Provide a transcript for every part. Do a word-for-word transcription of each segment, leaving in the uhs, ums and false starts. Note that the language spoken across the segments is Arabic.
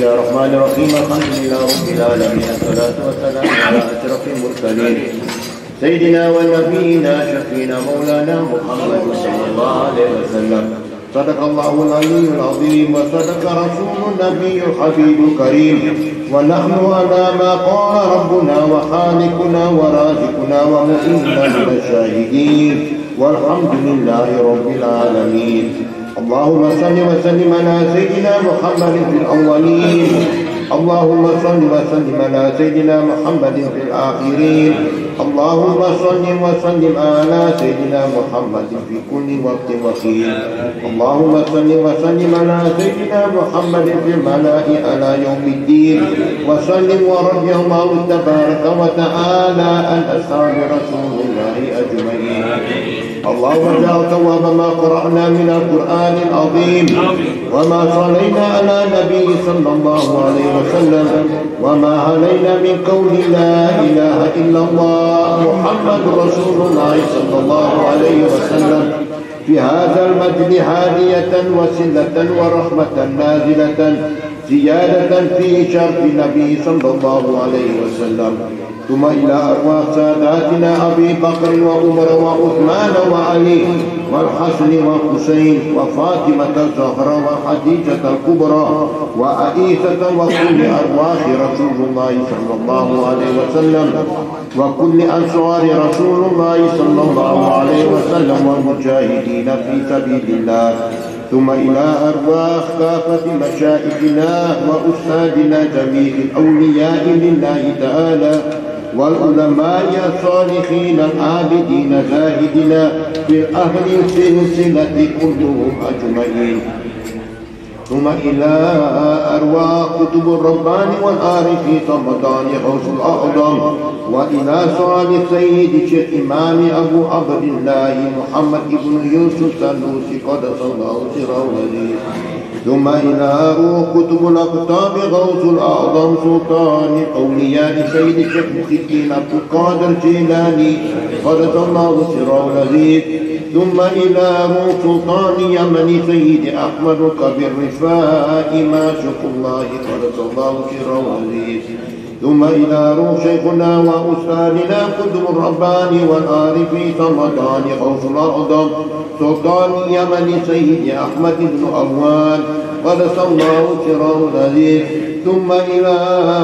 الله الرحمن الرحيم. الحمد لله رب العالمين، الصلاة والسلام على أشرف المرسلين سيدنا ونبينا شفينا مولانا محمد صلى الله عليه وسلم. صدق الله العلي العظيم وصدق رسول النبي الحبيب الكريم، ونحن على ما قال ربنا وخالقنا ورازقنا ومؤمنا من الشاهدين، والحمد لله رب العالمين. اللهم صل وسلم على سيدنا محمد في الأولين، اللهم صل وسلم على سيدنا محمد في الآخرين، اللهم صل وسلم على سيدنا محمد في كل وقت وحين، اللهم صل وسلم على سيدنا محمد في الملأ على يوم الدين، وسلم ورضي الله تبارك وتعالى عن أصحاب رسول الله أجمعين. اللهم اجعل ثواب ما قرأنا من القرآن العظيم، وما صلينا على نبي صلى الله عليه وسلم، وما علينا من قول لا إله إلا الله محمد رسول الله صلى الله عليه وسلم في هذا المجد هادية وسلة ورحمة نازلة زيادة في شرف النبي صلى الله عليه وسلم، ثم إلى أرواح ساداتنا أبي بكر وعمر وعثمان وعلي والحسن والحسين وفاطمة الزهراء وخديجة الكبرى وعائشة وكل أرواح رسول الله صلى الله عليه وسلم، وكل أنصار رسول الله صلى الله عليه وسلم والمجاهدين في سبيل الله، ثم إلى أرواح كافة مشائخنا وأستاذنا جميع الأولياء لله تعالى والعلماء الصالحين العابدين زاهدين في أهل السلسلة كلهم أجمعين، ثم إلى أرواح كتب الربان والعارفين رمضان غوث الأعظم، وإلى سؤال السيد شيخ إمام أبو عبد الله محمد بن يوسف السنوسي قدس الله سره العزيز، ثم إلى روح كتب الأقطاب غوث الأعظم سلطان الأولياء سيد الشيخ محي الدين عبد القادر الجيلاني قدس الله سره العزيز، ثم إلى روح سلطان يمن سيد أحمد الكبير رفاء معشوق الله قدس الله سره العزيز، ثم إلى روح شيخنا وأستاذنا قدم الرباني والعارفين رمضان غوث الأعظم سلطان يمن سيد أحمد بن أوان قدس الله سره العزيز، ثم إلى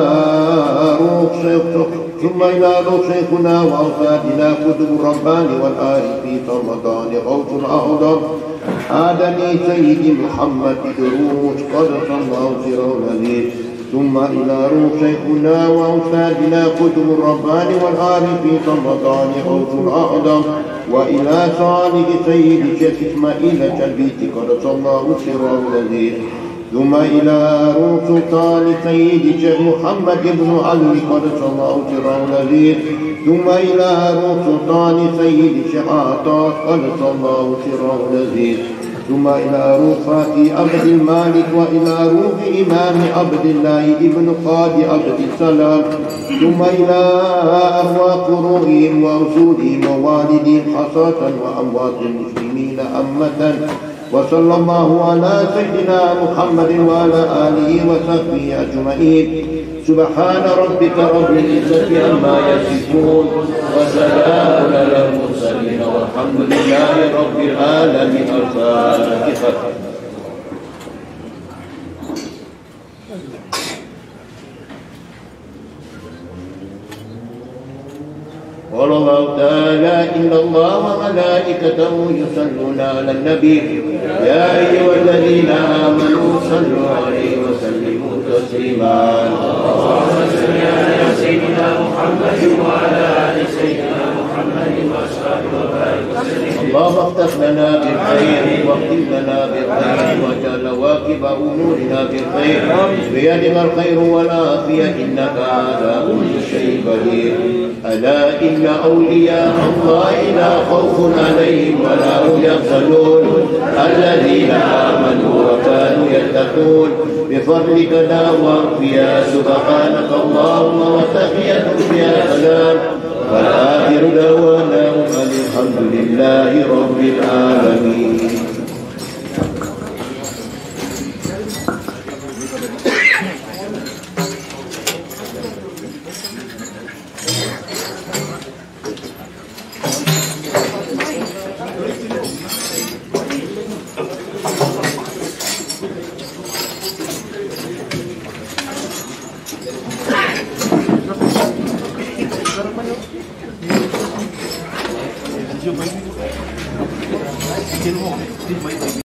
روح شيخ ثم إلى روح شيخنا وأستاذنا قدم الرباني والعارفين رمضان غوث الأعظم آدمي سيد محمد دروش قدس الله سره العزيز، ثم إلى روح شيخنا وأستاذنا قدم الرباني والعارفين رمضان غوث الأعظم، وإلى صالح سيد شيخ إسماعيل الجلبيتي قدس الله سره العزيز، ثم إلى روح سلطان سيد شيخ محمد بن علي قدس الله سره العزيز، ثم إلى روح سلطان سيد شيخ عطاس قدس الله سره العزيز، ثم إلى روح فاتي عبد المالك، وإلى روح إمام عبد الله ابن قاضي عبد السلام، ثم إلى أرواح قروئهم وأصولهم ووالدهم حصاة وأموات المسلمين أمة، وصلى الله على سيدنا محمد وعلى آله وصحبه أجمعين. سبحان ربك رب العزة عما يصفون وسلام على المرسلين والحمد لله رب العالمين. الفاتحة. قال الله تعالى إن الله وملائكته يصلون على النبي يا أيها الذين آمنوا صلوا عليه وسلموا تسليما. اللهم صل على سيدنا محمد وعلى آل سيدنا محمد وأصحابه وبارك وسلم. اللهم افتح لنا بالخير واختم لنا بالخير واجعل واكب أمورنا بالخير، بيدك الخير والعافية إنك على كل شيء قدير. ألا إن أولياء الله لا خوف عليهم ولا هم يحزنون الذين آمنوا وكانوا يتقون بفضلك دعواهم فيها سبحانك اللهم وتحيتهم فيها سلام، والآخر دعوانا أن الحمد لله رب العالمين. Sarap pa yun.